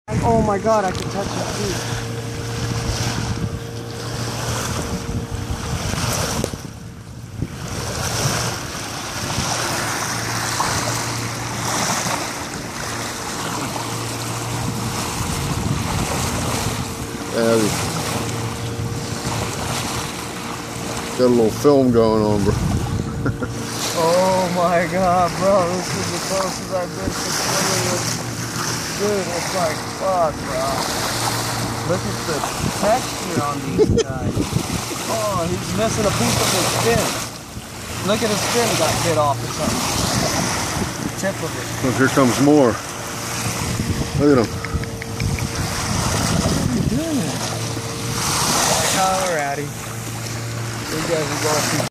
Oh my god, I can touch his feet. Got a little film going on, bro. Oh my god, bro, this is the closest I've been to swimming. Dude, it's like, fuck, bro. Look at the texture on these guys. Oh, he's missing a piece of his fin. Look at his fin got bit off or something. The tip of it. Look, here comes more. Look at him. What are you doing? Alrighty. You guys are going to